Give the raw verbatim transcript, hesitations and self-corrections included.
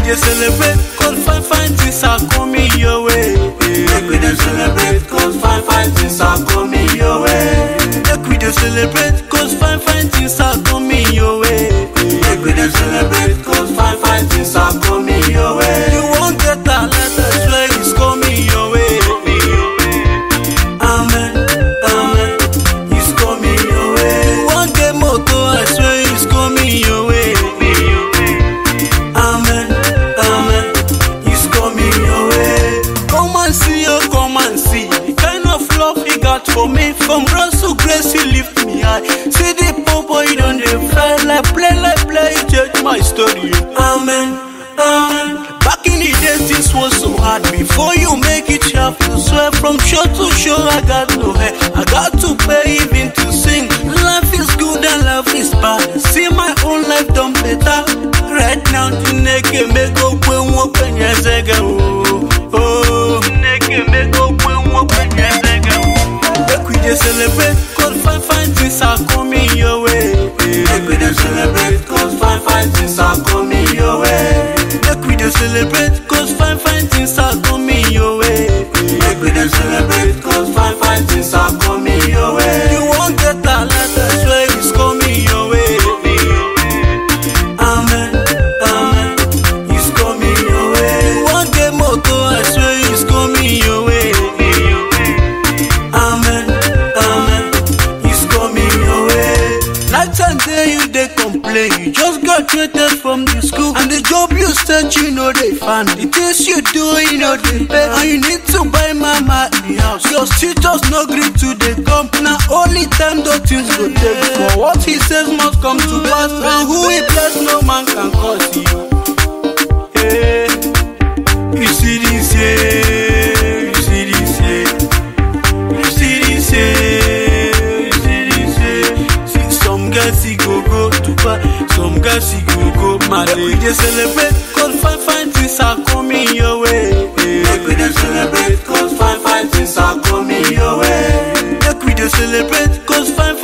dey celebrate, cause fine fine things are coming your way. Make we dey celebrate, cause fine fine things are coming your way. Make we dey celebrate, cause fine fine things are coming your way. Make we dey celebrate, cause fine fine things are coming your way. You won't get that letter, swear it's coming your way. Amen, amen, it's coming your way. You won't get motor, I swear it's coming your way. Amen, amen, it's coming your way. Come and see, oh come and see the kind of love he got for me. From grace to grace he lift me high. See the poor boy don't dey fly like play like play, he change my story. Amen, amen. Back in the days this was so hard. Before you make it you have to swear. From show to show I got no hair, I got to pay even to sing. Life is good and life is bad. See my own life done better. Right now the naked make go when open yes again. Oh, naked make go when open yes again. Make we dey celebrate, cause fine fine things are coming your way. Make we dey celebrate, cause fine fine things are coming your way. Make we dey celebrate, cause fine fine things are coming your way. Make we dey celebrate, cause fine fine things are coming your way. You won't get that letter, swear it's coming your way. Amen, amen, it's coming your way. You won't get motor, I swear it's coming your way. Amen, amen, it's coming your way. Night and day you dey complain, you just graduated from the school, and the job you search you know they find. The things you do you know they pay, and you need to buy mama in the house. Your teachers no agree to the come. Now only time the things go take. For what he says must come to pass, and who he bless no man can curse you. Hey, you see this here, you see this here, you see this here, you see this here. See some guys he go go to buy, some guys he go go mad. We dey celebrate, cause fine fine things are coming your way. Make we dey celebrate, cause fine fine things are coming your way. Make we dey celebrate, cause fine